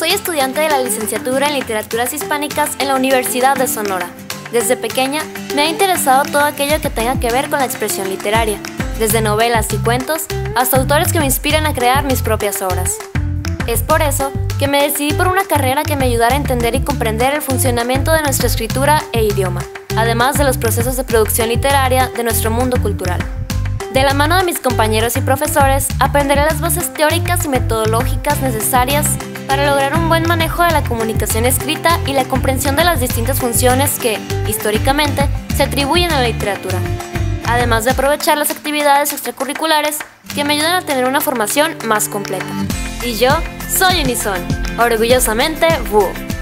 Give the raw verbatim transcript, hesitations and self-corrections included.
Soy estudiante de la licenciatura en Literaturas Hispánicas en la Universidad de Sonora. Desde pequeña me ha interesado todo aquello que tenga que ver con la expresión literaria, desde novelas y cuentos hasta autores que me inspiran a crear mis propias obras. Es por eso que me decidí por una carrera que me ayudara a entender y comprender el funcionamiento de nuestra escritura e idioma, además de los procesos de producción literaria de nuestro mundo cultural. De la mano de mis compañeros y profesores, aprenderé las bases teóricas y metodológicas necesarias para lograr un buen manejo de la comunicación escrita y la comprensión de las distintas funciones que, históricamente, se atribuyen a la literatura, además de aprovechar las actividades extracurriculares que me ayudan a tener una formación más completa. Y yo soy Unison, orgullosamente búho.